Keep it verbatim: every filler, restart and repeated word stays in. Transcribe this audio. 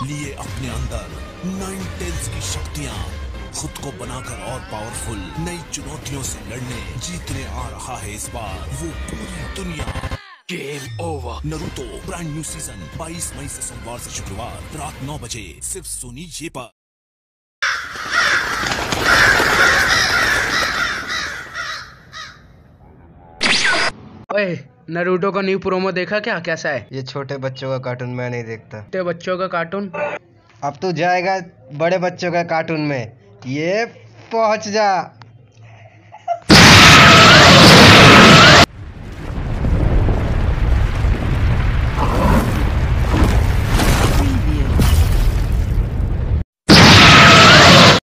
लिए अपने अंदर नाइन टेल्स की शक्तियाँ, खुद को बनाकर और पावरफुल नई चुनौतियों से लड़ने जीतने आ रहा है इस बार वो पूरी दुनिया। Game over. Naruto brand new season बाईस मई से सोमवार से शुक्रवार रात नौ बजे सिर्फ सोनी ये पर। ओए, नारुतो का न्यू प्रोमो देखा क्या? कैसा है? ये छोटे बच्चों का कार्टून मैं नहीं देखता। छोटे बच्चों का कार्टून? अब तू जाएगा बड़े बच्चों का कार्टून में, ये पहुंच जा।